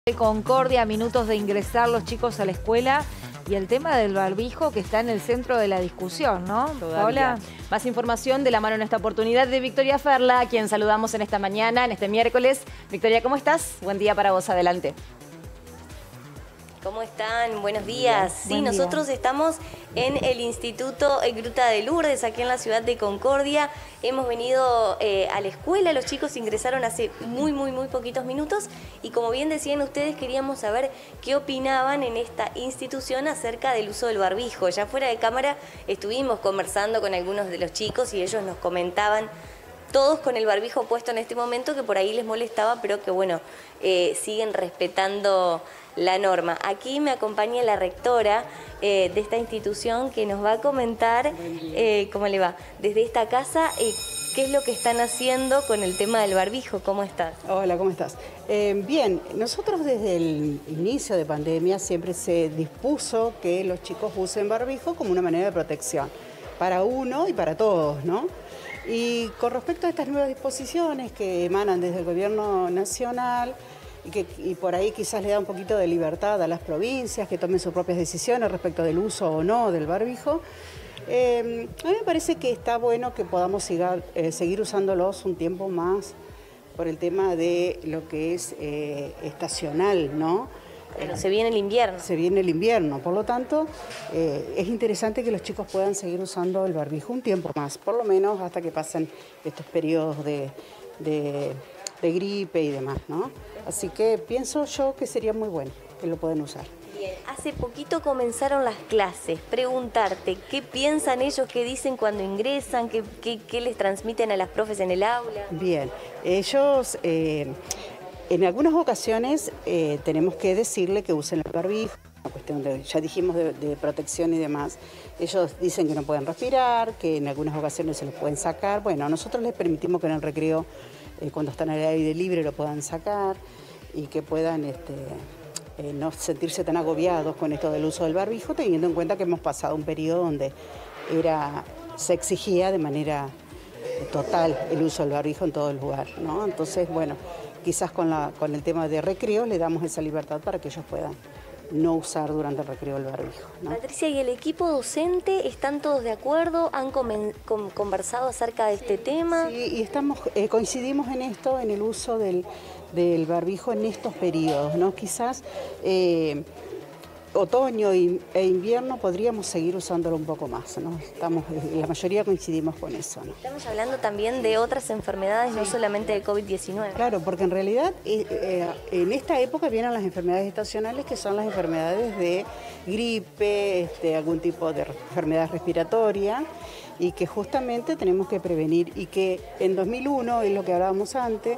De Concordia, minutos de ingresar los chicos a la escuela y el tema del barbijo que está en el centro de la discusión, ¿no? Hola. Más información de la mano en esta oportunidad de Victoria Ferla, a quien saludamos en esta mañana, en este miércoles. Victoria, ¿cómo estás? Buen día para vos, adelante. ¿Cómo están? Buenos días. Sí, nosotros estamos en el Instituto Gruta de Lourdes, aquí en la ciudad de Concordia. Hemos venido a la escuela, los chicos ingresaron hace muy poquitos minutos y como bien decían ustedes, queríamos saber qué opinaban en esta institución acerca del uso del barbijo. Ya fuera de cámara estuvimos conversando con algunos de los chicos y ellos nos comentaban, todos con el barbijo puesto en este momento, que por ahí les molestaba, pero que bueno, siguen respetando la norma. Aquí me acompaña la rectora de esta institución que nos va a comentar cómo le va desde esta casa, qué es lo que están haciendo con el tema del barbijo. ¿Cómo estás? Hola, ¿cómo estás? Bien, nosotros desde el inicio de pandemia siempre se dispuso que los chicos usen barbijo como una manera de protección para uno y para todos, ¿no? Y con respecto a estas nuevas disposiciones que emanan desde el gobierno nacional y por ahí quizás le da un poquito de libertad a las provincias que tomen sus propias decisiones respecto del uso o no del barbijo, a mí me parece que está bueno que podamos seguir usándolos un tiempo más por el tema de lo que es estacional, ¿no? Pero se viene el invierno. Se viene el invierno, por lo tanto, es interesante que los chicos puedan seguir usando el barbijo un tiempo más, por lo menos hasta que pasen estos periodos de gripe y demás, ¿no? Así que pienso yo que sería muy bueno que lo puedan usar. Bien, hace poquito comenzaron las clases. Preguntarte, ¿qué piensan ellos, qué dicen cuando ingresan, qué les transmiten a las profes en el aula? Bien, ellos... en algunas ocasiones tenemos que decirle que usen el barbijo, una cuestión de, ya dijimos, de protección y demás. Ellos dicen que no pueden respirar, que en algunas ocasiones se los pueden sacar. Bueno, nosotros les permitimos que en el recreo, cuando están al aire libre, lo puedan sacar y que puedan no sentirse tan agobiados con esto del uso del barbijo, teniendo en cuenta que hemos pasado un periodo donde se exigía de manera total el uso del barbijo en todo el lugar, ¿no? Entonces, bueno, quizás con el tema de recreo le damos esa libertad para que ellos puedan no usar durante el recreo el barbijo, ¿no? Patricia, ¿y el equipo docente están todos de acuerdo? ¿Han conversado acerca de este tema? Sí, y coincidimos en esto, en el uso del barbijo en estos periodos, ¿no? Quizás otoño e invierno podríamos seguir usándolo un poco más, ¿no? La mayoría coincidimos con eso, ¿no? Estamos hablando también de otras enfermedades, no solamente de COVID-19. Claro, porque en realidad en esta época vienen las enfermedades estacionales, que son las enfermedades de gripe, algún tipo de enfermedad respiratoria, y que justamente tenemos que prevenir, y que en 2001, es lo que hablábamos antes,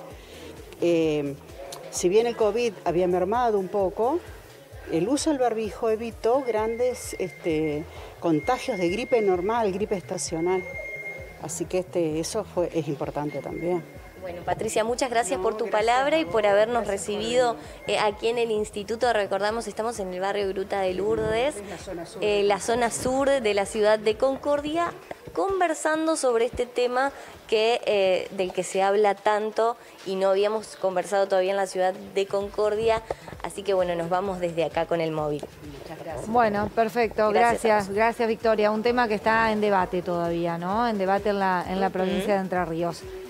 si bien el COVID había mermado un poco, el uso del barbijo evitó grandes contagios de gripe normal, gripe estacional. Así que eso es importante también. Bueno, Patricia, muchas gracias por tu palabra y por habernos recibido aquí en el instituto. Recordamos, estamos en el barrio Gruta de Lourdes, la zona sur de la ciudad de Concordia, conversando sobre este tema del que se habla tanto y no habíamos conversado todavía en la ciudad de Concordia. Así que bueno, nos vamos desde acá con el móvil. Muchas gracias. Bueno, perfecto. Gracias, Victoria. Un tema que está en debate todavía, ¿no? En debate en la provincia de Entre Ríos.